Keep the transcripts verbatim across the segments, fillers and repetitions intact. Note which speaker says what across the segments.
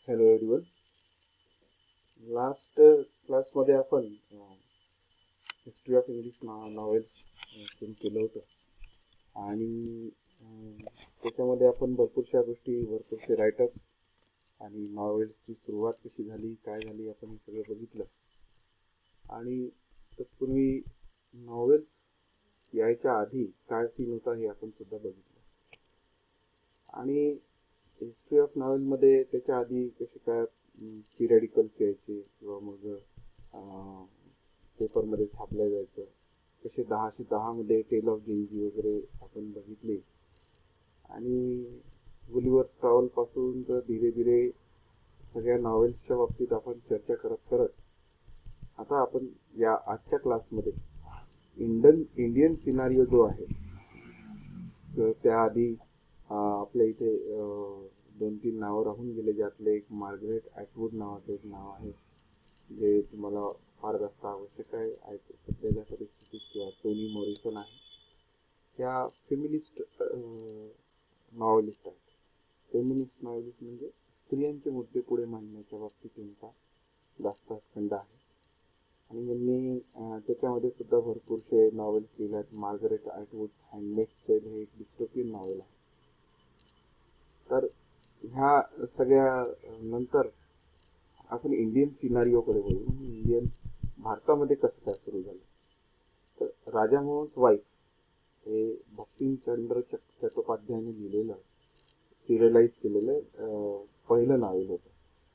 Speaker 1: Hello everyone. Last क्लासमध्ये आपण history of English novels सुरू केलं होतं आणि अं, त्याच्यामध्ये आपण भरपूरशा गोष्टी भरपूरसे रायटर्स आणि नॉवेल्सची सुरुवात कशी झाली काय झाली आपण हे सगळं बघितलं. आणि तत्पूर्वी नॉवेल्स यायच्या आधी काय सीन होता हे आपण सुद्धा बघितलं. आणि हिस्ट्री ऑफ नॉवेलमध्ये त्याच्या आधी कसे काय पिरियडिकल्स यायचे किंवा मग पेपरमध्ये छापल्या जायचं, कसे दहाशे दहामध्ये टेल ऑफ गेंजी वगैरे आपण बघितले. आणि गुलिवर ट्रॅव्हलपासून तर धीरे धीरे सगळ्या नॉवेल्सच्या बाबतीत आपण चर्चा करत करत आता आपण या आजच्या क्लासमध्ये इंडियन इंडियन सिनारिओ जो आहे तर त्याआधी आपल्या इथे दोन तीन नावं राहून गेले, ज्यातले एक मार्गरेट ॲटवूड नावाचं एक नाव आहे जे तुम्हाला फार जास्त आवश्यक आहे सध्याच्या परिस्थितीत. किंवा टोनी मॉरिसन आहे, त्या फेमिनिस्ट नॉवलिस्ट आहेत. फेमिनिस्ट नॉवलिस्ट म्हणजे स्त्रियांचे मुद्दे पुढे मांडण्याच्या बाबतीत त्यांचा जास्त खंड आहे. आणि यांनी त्याच्यामध्ये सुद्धा भरपूरसे नॉवेल्स लिहिले आहेत. मार्गरेट ॲटवूड हँडमेड्स टेल हे एक डिस्टोपियन नॉवेल आहे. तर ह्या सगळ्या नंतर आपण इंडियन सिनारिओकडे बोलू. इंडियन भारतामध्ये कसं काय सुरू झालं तर राजा मोहन्स वाईफ हे बंकिमचंद्र चट्टोपाध्यायाने लिहिलेलं सिरियलाइज केलेलं पहिलं नॉवेल होतं.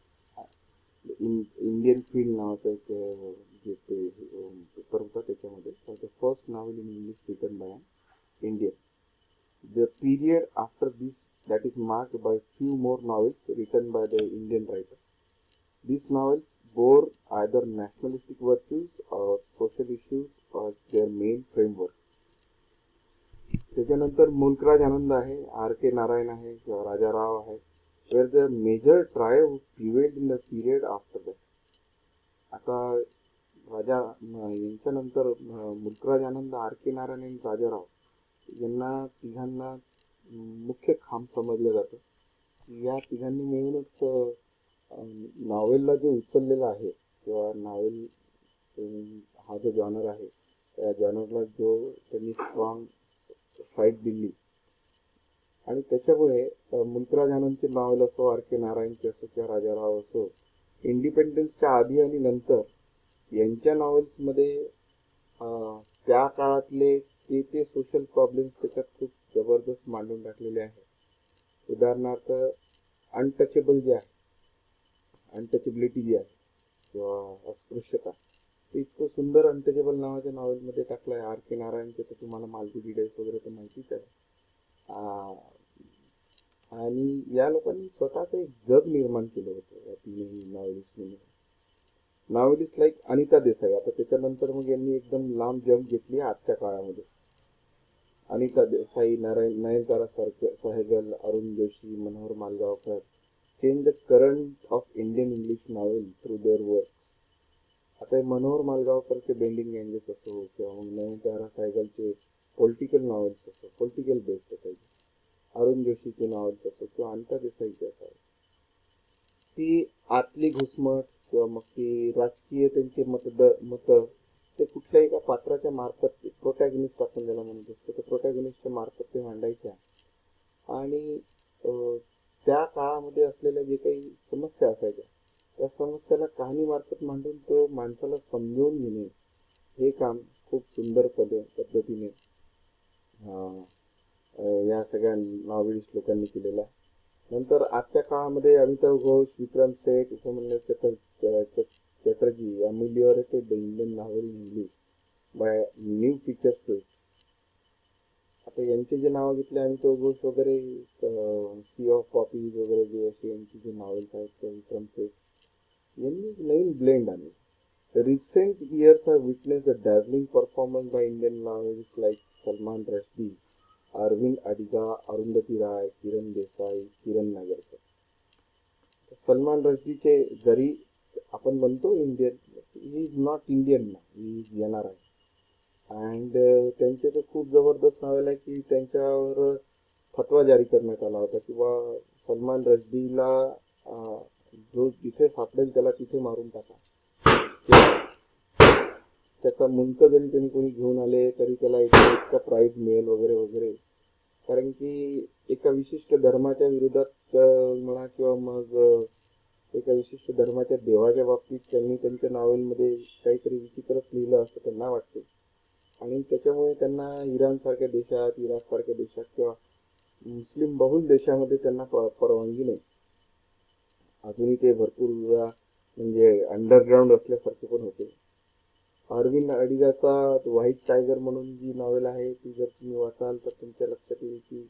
Speaker 1: इंडियन फील्ड नावाचं एक जे ते पेपर होता त्याच्यामध्ये the first novel in English written by Indian. The period after this that is marked by few more novels written by the Indian writers. These novels bore either nationalistic virtues or social issues as their main framework. त्याच्यानंतर मुल्कराज आनंद आहे, R K Narayan आहे किंवा राजा राव आहे, where the major tribe prevailed in the period after that. आता राजा यांच्यानंतर Mulkraj Anand, R K Narayan आणि राजा राव यांना तिघांना मुख्य खांब समजलं जातं. या तिघांनी मिळूनच नॉवेलला जे उचललेलं आहे किंवा नॉवेल हा जो जॉनर आहे त्या जॉनरला जो त्यांनी स्ट्रॉंग साईड दिली. आणि त्याच्यामुळे मुल्कराज आनंदचे नॉवेल असो, आर के नारायणचे असो किंवा राजाराव असो, इंडिपेंडन्सच्या आधी आणि नंतर यांच्या नॉवेल्समध्ये त्या काळातले ते ते सोशल प्रॉब्लेम्स त्याच्यात खूप जबरदस्त मांडून टाकलेले आहे. उदाहरणार्थ अनटचेबल जे आहे, अनटचेबिलिटी जी आहे किंवा अस्पृश्यता, ते इतकं सुंदर अनटचेबल नावाच्या नॉवेलमध्ये टाकलं आहे. आर के नारायणचे तर तुम्हाला मालती डिटेल्स वगैरे तर माहितीच आहे. आणि या लोकांनी स्वतःचं एक जग निर्माण केलं होतं या तिन्ही नॉवेलिस्टनी. Novelist like Anita Desai. आता त्याच्यानंतर मग यांनी एकदम लांब जंप घेतली आजच्या काळामध्ये. Anita Desai, Narayan Nayantara Sahgal, Arun Joshi, Manohar Malgaonkar change the current of Indian English novel through their works. आता मनोहर मालगावकरचे बेंडिंग एंजेस असो किंवा मग नयनतारा सहगलचे पॉलिटिकल नॉवेल्स असो, पॉलिटिकल बेस्ड असायचे, अरुण जोशीचे नॉवेल्स असो किंवा अनिता देसाईचे असावे, ती आतली घुसमट किंवा मग ती राजकीय त्यांचे मत मत ते कुठल्याही एका पात्राच्या मार्फत प्रोटॅगनिस्ट आपण ज्याला म्हणत असतो त्या प्रोटॅगनिस्टच्या मार्फत ते मांडायच्या. आणि त्या काळामध्ये असलेल्या जे काही समस्या असायच्या त्या समस्याला कहाणी मार्फत मांडून तो माणसाला समजून घेणे हे काम खूप सुंदर पद पद्धतीने या सगळ्या नॉवेलिस्ट लोकांनी केलेलं आहे. नंतर आजच्या काळामध्ये Amitabh Ghosh, Vikram Seth, Upamanyu Chatterjee ameliorated the Indian novel in English by new feature story. आता यांचे जे नाव घेतले अमिताभ घोष वगैरे, सी ऑफ पॉपीज वगैरे जे असे यांची जे नॉवेल्स आहेत, विक्रम सेठ यांनी नवीन ब्लेंड आणले. Recent years have witness the dazzling performance by Indian novelist like Salman Rushdie, Aravind Adiga, Arundhati Roy, Kiran Desai, Kiran Nagarkar. Salman रश्दीचे जरी आपण म्हणतो Indian, he is not Indian ना, he is N R I. And त्यांचे तर खूप जबरदस्त नॉवेल आहे की त्यांच्यावर फतवा जारी करण्यात आला होता किंवा सलमान रश्दीला जिथे सापडेल त्याला तिथे मारून टाका. त्याचा मुंक जरी त्यांनी कोणी घेऊन आले तरी त्याला इतका इतका प्राईज मिळेल वगैरे वगैरे. कारण की एका विशिष्ट धर्माच्या विरोधात म्हणा किंवा मग एका विशिष्ट धर्माच्या देवाच्या बाबतीत त्यांनी त्यांच्या नॉवेलमध्ये काहीतरी विचित्रच लिहिलं असं त्यांना वाटते. आणि त्याच्यामुळे त्यांना इराणसारख्या देशात, इराकसारख्या देशात किंवा मुस्लिम बहुल देशामध्ये त्यांना परवानगी नाही. अजूनही ते भरपूर म्हणजे अंडरग्राऊंड असल्यासारखे पण होते. अरविंद अडिगाचा व्हाईट टायगर म्हणून जी नॉवेल आहे ती जर तुम्ही वाचाल तर तुमच्या लक्षात येईल की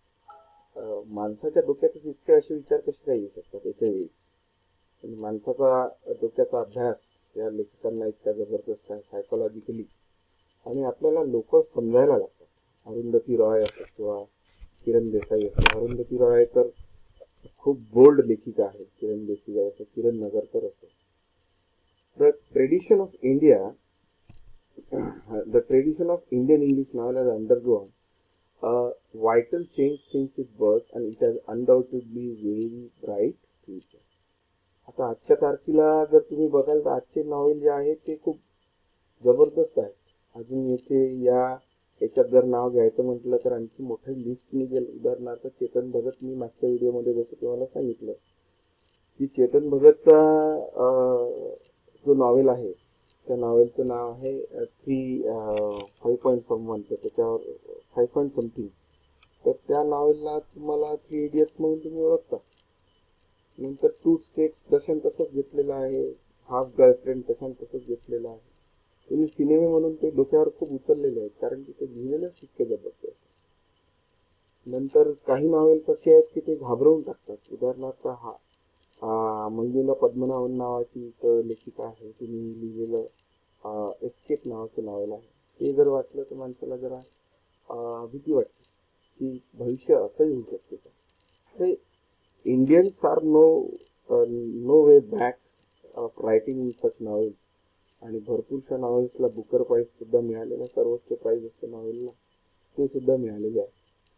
Speaker 1: माणसाच्या डोक्यातच इतके असे विचार कसे काय येऊ शकतात एका वेळी. आणि माणसाचा डोक्याचा अभ्यास या लेखकांना इतका जबरदस्त आहे सायकोलॉजिकली. आणि आपल्याला लोक समजायला लागतात. अरुंधती रॉय असो किंवा किरण देसाई असो. अरुंधती रॉय तर खूप बोल्ड लेखिका आहे. किरण देसाई असो, किरण नगरकर असो. The tradition of India the tradition of Indian English novel has undergone a vital change since its birth and it has undoubtedly very bright future. आता आजच्या तारखेला जर तुम्ही बघाल तर आजचे नॉवेल जे आहे ते खूप जबरदस्त आहे. अजून येथे या याच्यात जर नाव घ्यायचं म्हटलं तर आणखी मोठी लिस्ट निघेल. उदाहरणार्थ चेतन भगत, मी मागच्या व्हिडिओमध्ये जसं तुम्हाला सांगितलं की चेतन भगतचा जो नॉवेल आहे त्या नॉवेलचं नाव आहे थ्री फाईव्ह पॉईंट समवन, तर त्याच्यावर फाईव्ह पॉईंट समथिंग. तर त्या नॉवेलला तुम्हाला थ्री इडियट्स म्हणून तुम्ही ओळखता. नंतर टू स्टेट्स तशान तसंच घेतलेलं आहे. हाफ गर्लफ्रेंड तशान तसंच घेतलेलं आहे. तुम्ही सिनेमे म्हणून ते डोक्यावर खूप उचललेले आहेत कारण की ते लिहिलेलंच इतके जबरदस्त. नंतर काही नॉवेल्स असे आहेत की ते घाबरवून टाकतात. उदाहरणार्थ हा मंजुला पद्मनाभन नावाची एक लेखिका आहे. तिने लिहिलेलं एस्केप नावाचं नॉवेल आहे. ते जर वाचलं तर माणसाला जरा भीती वाटते की भविष्य असंही होऊ शकते का. ते Indians are no no way back of writing such novels. आणि भरपूरशा नॉवेल्सला बुकर प्राईज सुद्धा मिळालेला, सर्वोच्च प्राईज असते नॉवेलला, ते सुद्धा मिळालेले आहे.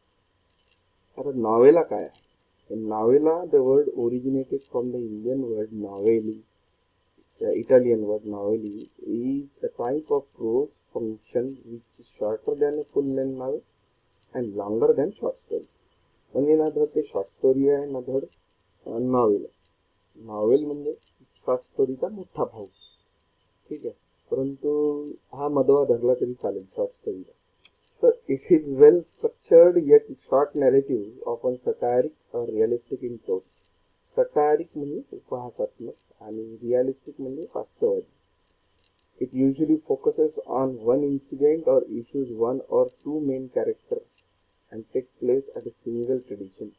Speaker 1: आता नॉवेला काय आहे. Novella, the word originated from the Indian word novelli, the Italian word novelli, is a type of prose function which is shorter than a full-length novel and longer than short story. म्हणजे ना धड ते short story आहे ना धड novel. Novel म्हणजे short स्टोरीचा मोठा भाऊ, ठीक आहे. परंतु हा मधवा धरला तरी चालेल शॉर्ट स्टोरीला. So it is well structured yet short narrative, often satiric or realistic in tone. Satiric म्हणजे उपहासात्मक आणि realistic म्हणजे वास्तववादी. It usually focuses on one incident or issues one or two main characters and takes place at a single tradition.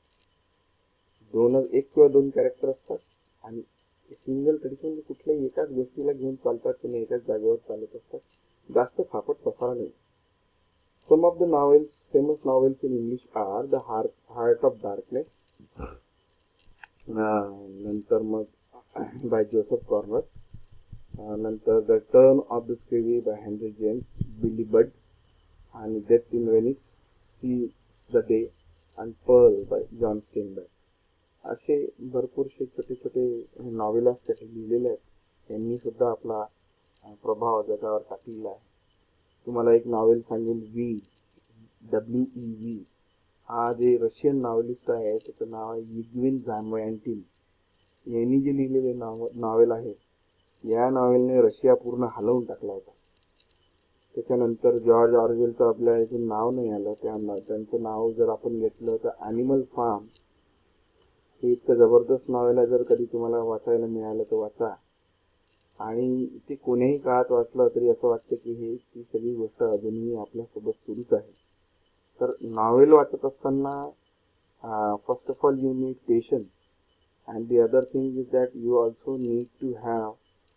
Speaker 1: दोन एक किंवा दोन character असतात आणि सिंगल ट्रेडिशन म्हणजे कुठल्याही एकाच गोष्टीला घेऊन चालतात किंवा एकाच जागेवर चालत असतात. जास्त फापट पसारा नाही. Some of the novels, famous novels in English are The Heart, Heart of Darkness, uh, नंतर मग by Joseph Conrad, uh, नंतर The Turn of the Screw by Henry James, Billy Budd, आणि Death in Venice, Seize the Day, and Pearl by John Steinbeck. असे भरपूरसे छोटे छोटे novels त्याचे लिहिलेले आहेत. यांनी सुद्धा आपला प्रभाव जगावर टाकलेला आहे. तुम्हाला एक नॉवेल सांगेल, व्ही डब्ल्यू ई व्ही. हा जे रशियन नॉवेलिस्ट आहे त्याचं नाव आहे इग्विन झामॉन्टिन. यांनी जे लिहिलेले नाव नॉवेल आहे या नॉवेलने रशिया पूर्ण हलवून टाकला होता. त्याच्यानंतर जॉर्ज ऑरवेलचं आपल्या इथून नाव नाही आलं. त्या त्यांचं नाव जर आपण घेतलं तर ॲनिमल फार्म हे इतकं जबरदस्त नॉवेल आहे. जर कधी तुम्हाला वाचायला मिळालं तर वाचा. आणि ते कोणीही काळात वाचलं तरी असं वाटतं की हे ती सगळी गोष्ट अजूनही आपल्यासोबत सुरूच आहे. तर नॉवेल वाचत असताना first of all you need patience and the other thing is that you also need to have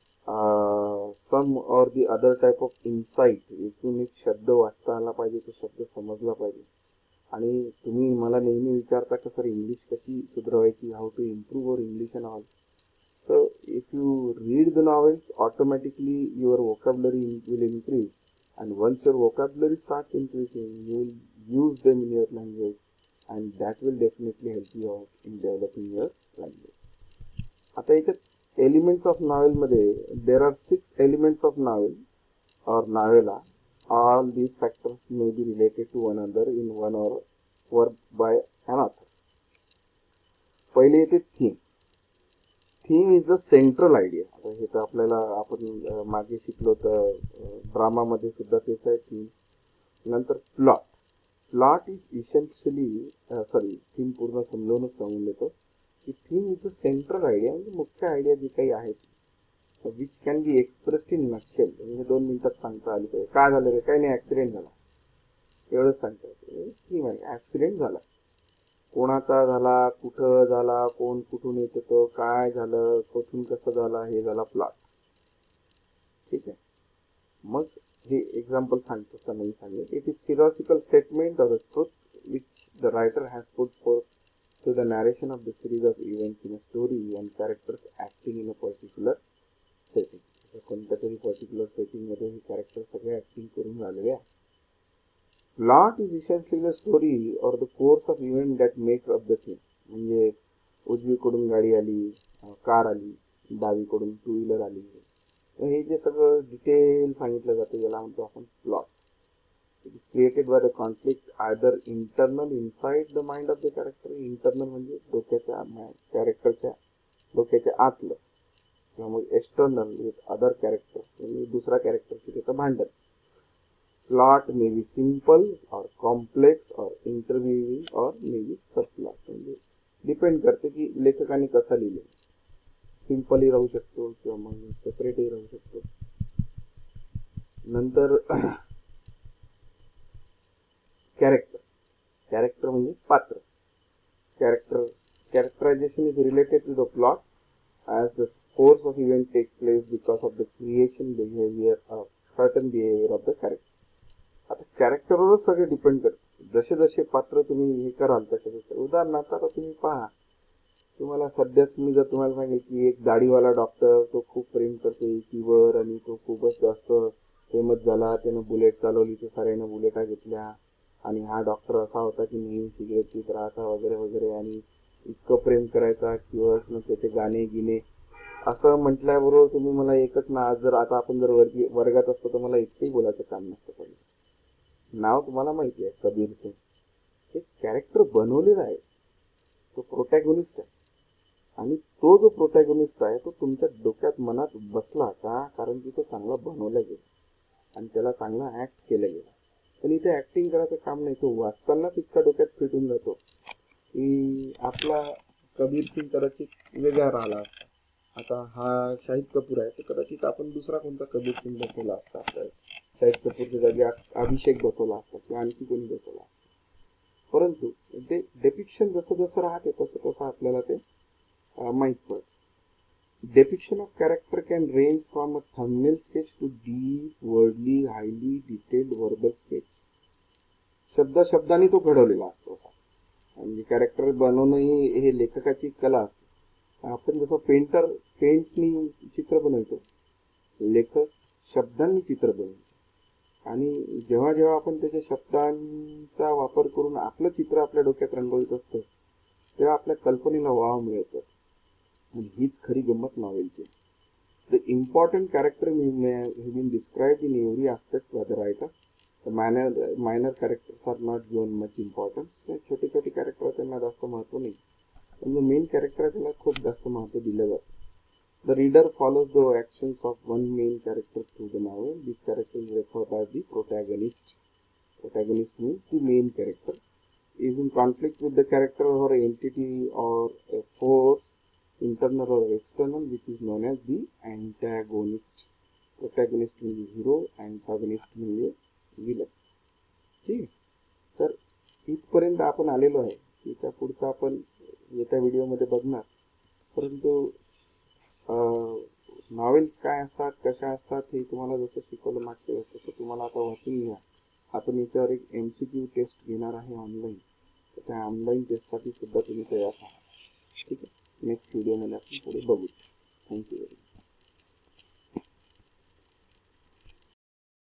Speaker 1: some or the other type of insight. एकूण एक शब्द वाचता आला पाहिजे, तो शब्द समजला पाहिजे. आणि तुम्ही मला नेहमी विचारता की सर इंग्लिश कशी सुधारायची, how to improve our English and all. So if you read the novels, automatically your vocabulary will increase, and once your vocabulary starts increasing, you will use them in your language, and that will definitely help you out in developing your language. आता याच्यात elements of novel मध्ये there are six elements of novel or novella. All these factors may be related to one other in one or work by an author. पहिले येते theme. Theme is the central idea. आता हे तर आपल्याला आपण मागे शिकलो तर ड्रामामध्ये सुद्धा तेच आहे थीम. नंतर plot. Plot is essentially sorry theme पूर्ण समजावूनच सांगून देतो की theme is the central idea, म्हणजे मुख्य आयडिया जी काही आहे which can be expressed in nutshell. म्हणजे दोन मिनिटात सांगता आली पाहिजे. काय झालं रे? काही नाही, ऍक्सिडेंट झाला, एवढंच सांगता येतं. थीम आहे ऍक्सिडेंट झाला, कोणाचा झाला, कुठं झाला, कोण कुठून येत होतं, काय झालं, कुठून कसं झालं, हे झाला प्लॉट. ठीक आहे. मग हे एक्झाम्पल सांगत असताना मी सांगेन it is philosophical statement or truth which the writer has put for to the narration of the series of events in a story and characters acting in a particular setting. कोणत्या तरी particular setting मध्ये हे character सगळे acting करून राहिलेले आहे. Plot is essentially the story or the course of event that make up the theme. म्हणजे उजवीकडून गाडी आली, कार आली, डावीकडून टू व्हीलर आली, हे जे सगळं डिटेल सांगितलं जातं याला म्हणतो आपण plot. It is created by the conflict either internal inside the mind of the character. Internal म्हणजे डोक्याच्या कॅरेक्टरच्या डोक्याच्या आतलं, किंवा मग एक्सटर्नल विथ अदर कॅरेक्टर म्हणजे दुसरा कॅरेक्टरची त्याचं भांडण. Plot may be simple or complex or interweaving और मे बी सब प्लॉट. म्हणजे डिपेंड करते की लेखकाने कसा लिहिले. सिम्पलही राहू शकतो किंवा मग सेपरेटही राहू शकतो. नंतर कॅरेक्टर. कॅरेक्टर म्हणजे पात्र. Character characterization is related to the plot as the course of event take place because of the creation behavior of certain behavior of the character. आता कॅरेक्टरवरच सगळे डिपेंड करते. जसे जसे पात्र तुम्ही हे कराल तसे तसे. उदाहरणार्थ आता तुम्ही पहा, तुम्हाला सध्याच मी जर तुम्हाला सांगेल की एक दाढीवाला डॉक्टर तो खूप प्रेम करतो एकीवर आणि तो खूपच जास्त फेमस झाला, त्यानं बुलेट चालवली तर साऱ्यानं बुलेटा घेतल्या, आणि हा डॉक्टर असा होता की नेहमी सिगरेट पीत राहता वगैरे वगैरे, आणि इतकं प्रेम करायचा किंवा त्याचे गाणे गिणे असं म्हटल्याबरोबर तुम्ही मला एकच ना, आज जर आता आपण जर वर्गी वर्गात असतो तर मला इतकंही बोलायचं काम नसतं. पहिले नाव तुम्हाला माहिती आहे कबीर सिंग. एक कॅरेक्टर बनवलेला आहे, तो प्रोटॅगोनिस्ट आहे, आणि तो जो प्रोटॅगोनिस्ट आहे तो तुमच्या डोक्यात मनात बसला का? कारण की तो चांगला बनवला गेला आणि त्याला चांगला ऍक्ट केला गेला. पण इथे ऍक्टिंग करायचं काम नाही, तो वाचतानाच इतका डोक्यात फिट होऊन जातो की आपला कबीर सिंग कदाचित वेगळा राहिला असता. आता हा शाहिद कपूर आहे तर कदाचित आपण दुसरा कोणता कबीर सिंग बसवला असता. शाहिद कपूरच्या जागी अभिषेक बसवला असता किंवा आणखी कोणी बसवला असता. परंतु ते डेपिक्शन जसं जसं राहते तसं तसं आपल्याला ते माहीत पडतं. Depiction of character can range from a thumbnail sketch to deep worldly highly detailed verbal sketch. शब्द शब्दांनी तो घडवलेला असतो असा. म्हणजे कॅरेक्टर बनवणं ही हे लेखकाची कला असते. आपण जसं पेंटर पेंटनी चित्र बनवतो, लेखक शब्दांनी चित्र बनवतो, आणि जेव्हा जेव्हा आपण त्याच्या शब्दांचा वापर करून आपलं चित्र आपल्या डोक्यात रंगवत असतो तेव्हा आपल्या कल्पनेला वाव मिळतो. आणि हीच खरी गंमत नॉवेलची. The important character have been described in every aspect by the writer. The minor minor characters are not given much importance. छोटे छोटे कॅरेक्टर त्यांना जास्त महत्व नाही, पण जो मेन कॅरेक्टर आहे त्याला खूप जास्त महत्व दिलं जातं. The reader follows the actions of one main character through the novel. This character is referred as the protagonist. Protagonist means the main character is in conflict with the character or entity or a force, internal or external, which is known as the antagonist. Protagonist means hero, antagonist means villain. ठीक आहे. तर इथपर्यंत आपण आलेलो आहे. त्याच्या पुढचा आपण येत्या व्हिडिओमध्ये बघणार. परंतु नॉवेल्स काय असतात, कशा असतात हे तुम्हाला जसं शिकवलं मागच्या वेळेस तसं तुम्हाला आता वाचून घ्या. आपण याच्यावर एक एम सी क्यू टेस्ट घेणार आहे ऑनलाईन. तर त्या ऑनलाईन टेस्टसाठी सुद्धा तुम्ही तयार राहा. ठीक आहे. नेक्स्ट व्हिडिओमध्ये आपण पुढे बघू. थँक्यू.